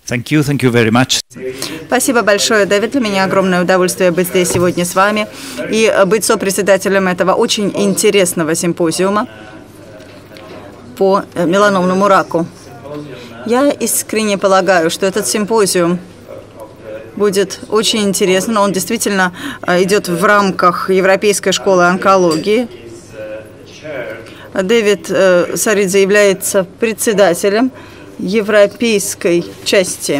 Thank you very much. Спасибо большое, Дэвид. Для меня огромное удовольствие быть здесь сегодня с вами и быть сопредседателем этого очень интересного симпозиума по меланомному раку. Я искренне полагаю, что этот симпозиум будет очень интересным. Он действительно идет в рамках Европейской школы онкологии. Дэвид Саридзе является председателем европейской части.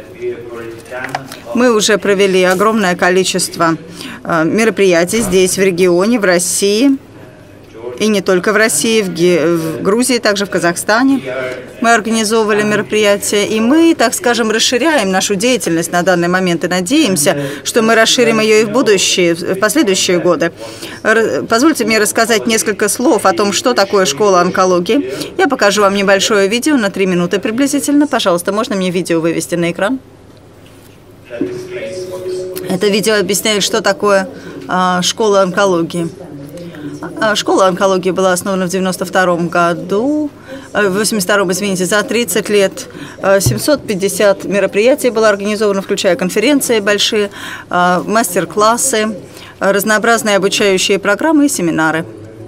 Мы уже провели огромное количество мероприятий здесь, в регионе, в России, и не только в России, в Грузии, также в Казахстане. Мы организовывали мероприятия, и мы, так скажем, расширяем нашу деятельность на данный момент и надеемся, что мы расширим ее и в будущее, в последующие годы. Позвольте мне рассказать несколько слов о том, что такое школа онкологии. Я покажу вам небольшое видео на 3 минуты приблизительно. Пожалуйста, можно мне видео вывести на экран? Это видео объясняет, что такое школа онкологии. Школа онкологии была основана в 92-м году, в 82-м, извините, за 30 лет. 750 мероприятий было организовано, включая конференции большие, мастер-классы, разнообразные обучающие программы и семинары.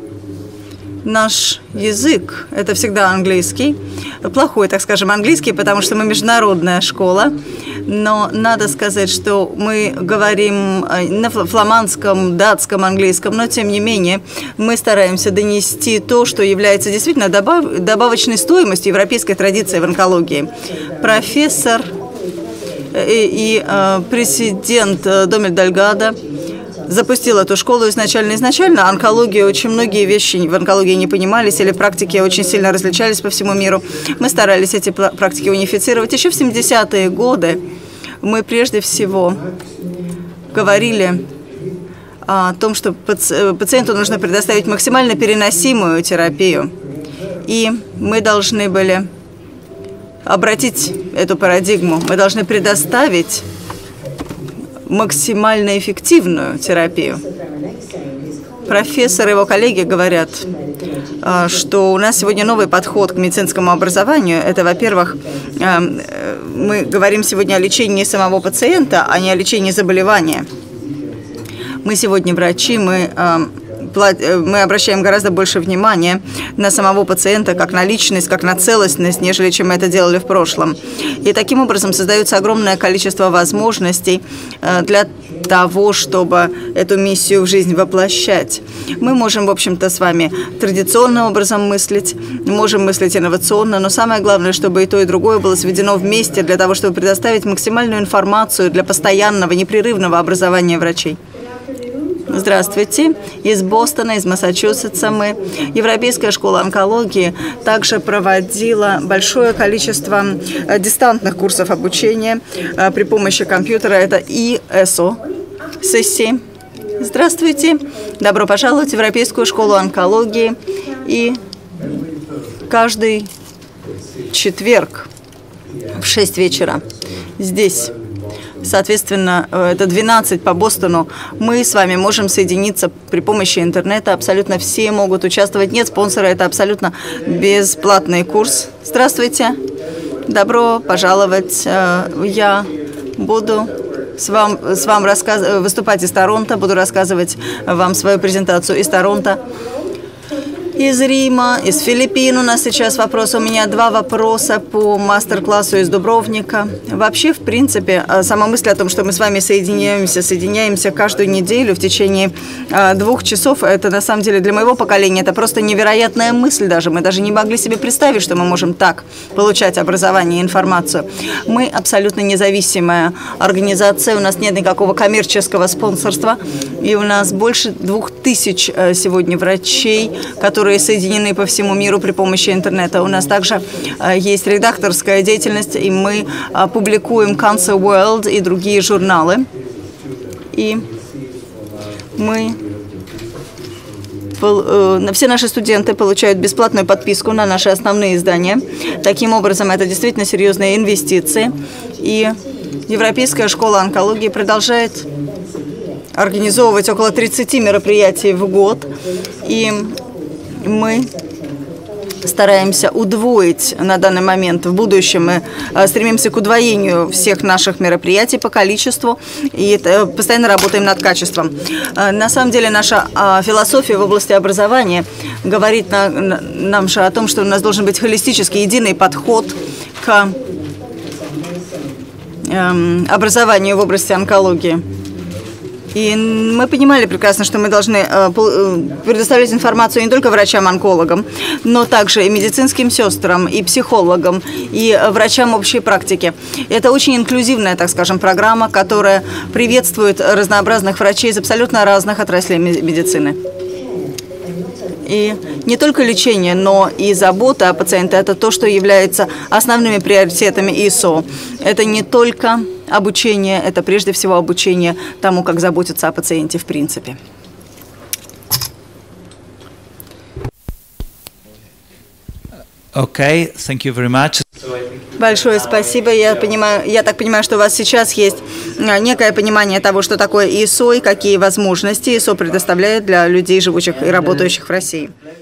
Наш язык – это всегда английский. Плохой, так скажем, английский, потому что мы международная школа. Но надо сказать, что мы говорим на фламандском, датском, английском, но тем не менее мы стараемся донести то, что является действительно добавочной стоимостью европейской традиции в онкологии. Профессор и президент Домель Дальгадо запустил эту школу изначально. Онкология, очень многие вещи в онкологии не понимались, или практики очень сильно различались по всему миру. Мы старались эти практики унифицировать. Еще в 70-е годы мы прежде всего говорили о том, что пациенту нужно предоставить максимально переносимую терапию. И мы должны были обратить эту парадигму. Мы должны предоставить максимально эффективную терапию. Профессор и его коллеги говорят, что у нас сегодня новый подход к медицинскому образованию. Это, во-первых, мы говорим сегодня о лечении самого пациента, а не о лечении заболевания. Мы сегодня врачи, мы обращаем гораздо больше внимания на самого пациента, как на личность, как на целостность, нежели чем мы это делали в прошлом. И таким образом создается огромное количество возможностей для того, чтобы эту миссию в жизнь воплощать. Мы можем, в общем-то, с вами традиционным образом мыслить, можем мыслить инновационно, но самое главное, чтобы и то, и другое было сведено вместе для того, чтобы предоставить максимальную информацию для постоянного, непрерывного образования врачей. Здравствуйте. Из Бостона, из Массачусетса мы. Европейская школа онкологии также проводила большое количество дистантных курсов обучения при помощи компьютера. Это ИСО сессии. Здравствуйте. Добро пожаловать в Европейскую школу онкологии. И каждый четверг в 6 вечера здесь, соответственно, это 12 по Бостону, мы с вами можем соединиться при помощи интернета. Абсолютно все могут участвовать. Нет спонсора, это абсолютно бесплатный курс. Здравствуйте. Добро пожаловать. Я буду выступать из Торонто, буду рассказывать вам свою презентацию из Торонто. Из Рима, из Филиппин у нас сейчас вопрос. У меня 2 вопроса по мастер-классу из Дубровника. Вообще, в принципе, сама мысль о том, что мы с вами соединяемся каждую неделю в течение 2 часов, это на самом деле для моего поколения, это просто невероятная мысль даже. Мы даже не могли себе представить, что мы можем так получать образование и информацию. Мы абсолютно независимая организация, у нас нет никакого коммерческого спонсорства, и у нас больше 2000 сегодня врачей, которые соединены по всему миру при помощи интернета. У нас также есть редакторская деятельность, и мы публикуем Cancer World и другие журналы. И все наши студенты получают бесплатную подписку на наши основные издания. Таким образом, это действительно серьезные инвестиции. И Европейская школа онкологии продолжает организовывать около 30 мероприятий в год. И мы стараемся удвоить на данный момент. В будущем мы стремимся к удвоению всех наших мероприятий по количеству и постоянно работаем над качеством. На самом деле наша философия в области образования говорит нам же о том, что у нас должен быть холистический, единый подход к образованию в области онкологии. И мы понимали прекрасно, что мы должны предоставлять информацию не только врачам-онкологам, но также и медицинским сестрам, и психологам, и врачам общей практики. Это очень инклюзивная, так скажем, программа, которая приветствует разнообразных врачей из абсолютно разных отраслей медицины. И не только лечение, но и забота о пациенте – это то, что является основными приоритетами ИСО. Это не только обучение, это прежде всего обучение тому, как заботиться о пациенте в принципе. Okay, thank you very much. Большое спасибо. Я так понимаю, что у вас сейчас есть некое понимание того, что такое ИСО и какие возможности ИСО предоставляет для людей, живущих и работающих в России.